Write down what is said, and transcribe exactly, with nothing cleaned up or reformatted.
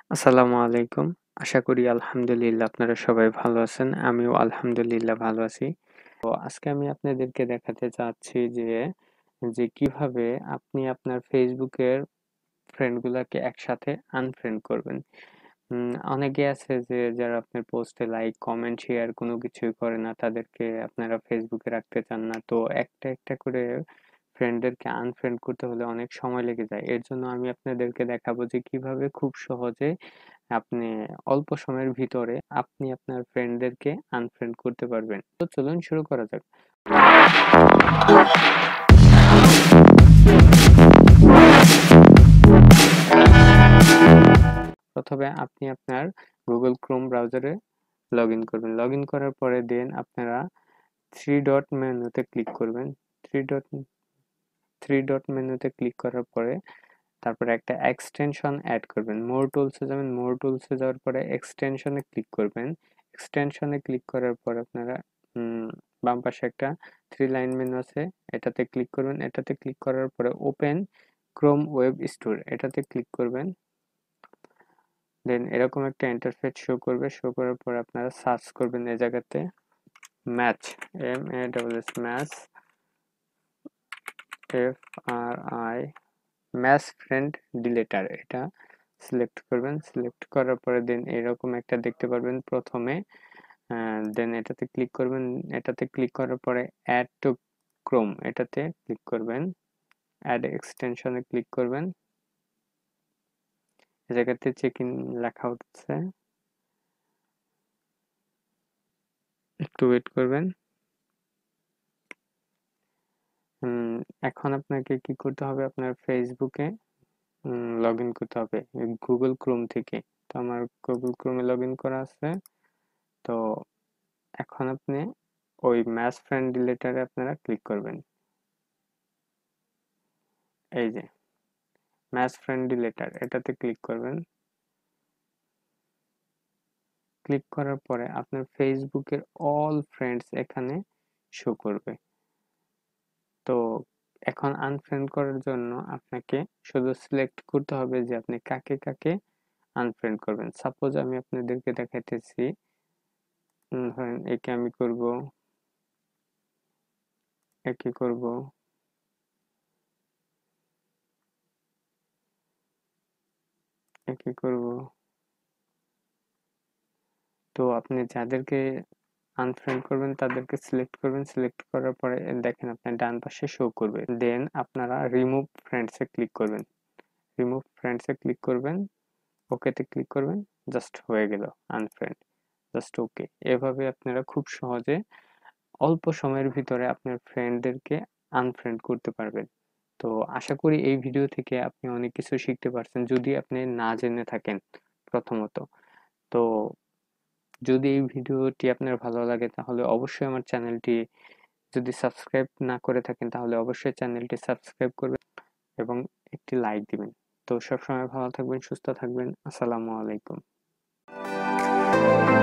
আসসালামু আলাইকুম। আশা করি আলহামদুলিল্লাহ আপনারা সবাই ভালো আছেন। আমিও আলহামদুলিল্লাহ ভালো আছি। তো আজকে আমি আপনাদেরকে দেখাতে চাচ্ছি যে, যে কিভাবে আপনি আপনার Facebook এর ফ্রেন্ড গুলাকে একসাথে আনফ্রেন্ড করবেন। উম অনেকে আছে যে যারা আপনার পোস্টে লাইক, কমেন্ট, শেয়ার কোনো কিছুই করে না। তাদেরকে আপনারা Facebook এ রাখতে চান না। তো একটা, একটা করে ফ্রেন্ডদেরকে আনফ্রেন্ড করতে হলে অনেক সময় লেগে যায়। এর জন্য আমি আপনাদেরকে দেখাবো যে কিভাবে খুব সহজে আপনি অল্প সময়ের ভিতরে আপনি আপনার ফ্রেন্ডদেরকে আনফ্রেন্ড করতে পারবেন। তো চলুন শুরু করা যাক। প্রথমে আপনি আপনার গুগল ক্রোম ব্রাউজারে লগ ইন করবেন। লগ ইন করার পরে দেন আপনারা থ্রি ডট মেনুতে ক্লিক করবেন। থ্রি ডট থ্রি ডট মেনুতে ক্লিক করার পরে তারপরে একটা এক্সটেনশন অ্যাড করবেন। মোর টুলসে যাবেন। মোর টুলসে যাওয়ার পরে এক্সটেনশনে ক্লিক করবেন। এক্সটেনশনে ক্লিক করার পর আপনারা উম, বাম পাশে একটা থ্রি লাইন মেনু আছে, এটাতে ক্লিক করবেন। এটাতে ক্লিক করার পরে ওপেন ক্রোম ওয়েব স্টোর এটাতে ক্লিক করবেন। দেন এরকম একটা ইন্টারফেস শো করবে। শো করার পর আপনারা সার্চ করবেন এই জায়গাতে match, M A double S match, F R I, match friend deleter, এটা সিলেক্ট করবেন। সিলেক্ট করার পরে দেন এরকম একটা দেখতে পারবেন প্রথমে। দেন এটাতে ক্লিক করবেন। এটাতে ক্লিক করার পরে অ্যাড টু ক্রোম এটাতে ক্লিক করবেন। অ্যাড এক্সটেনশনে ক্লিক করবেন। এই জায়গাতে চেক ইন লেখা হচ্ছে, একটু ওয়েট করবেন। এখন আপনাকে কি করতে হবে, আপনার ফেসবুকে লগ ইন করতে হবে গুগল ক্রোম থেকে। তো আমার গুগল ক্রোমে লগ ইন করা আছে। তো এখন আপনি ওই ম্যাচ ফ্রেন্ড ডিলেটারে আপনারা ক্লিক করবেন। এই যে ম্যাচ ফ্রেন্ড ডিলেটার এটাতে ক্লিক করবেন। ক্লিক করার পরে আপনার ফেসবুকের অল ফ্রেন্ডস এখানে শো করবে। তো এখন আনফ্রেন্ড করার জন্য আপনাকে শুধু সিলেক্ট করতে হবে যে আপনি কাকে কাকে আনফ্রেন্ড করবেন। সাপোজ আমি আপনাদেরকে দেখাইতেছি, ধরেন একে আমি করব, একে করব, একে করব। তো আপনি যাদেরকে আনফ্রেন্ড করবেন তাদেরকে সিলেক্ট করবেন। সিলেক্ট করার পরে দেখেন আপনার ডান পাশে শো করবে। দেন আপনারা রিমুভ ফ্রেন্ডসে ক্লিক করবেন। রিমুভ ফ্রেন্ডসে ক্লিক করবেন, ওকেতে ক্লিক করবেন, জাস্ট হয়ে গেল আনফ্রেন্ড, জাস্ট ওকে। এভাবে আপনারা খুব সহজে অল্প সময়ের ভিতরে আপনার ফ্রেন্ডদেরকে আনফ্রেন্ড করতে পারবেন। তো আশা করি এই ভিডিও থেকে আপনি অনেক কিছু শিখতে পারছেন যদি আপনি না জেনে থাকেন প্রথমত। তো যদি এই ভিডিওটি আপনার ভালো লাগে তাহলে অবশ্যই আমার চ্যানেলটি, যদি সাবস্ক্রাইব না করে থাকেন তাহলে অবশ্যই চ্যানেলটি সাবস্ক্রাইব করবেন এবং একটি লাইক দিবেন। তো সবসময় ভালো থাকবেন, সুস্থ থাকবেন। আসসালামু আলাইকুম।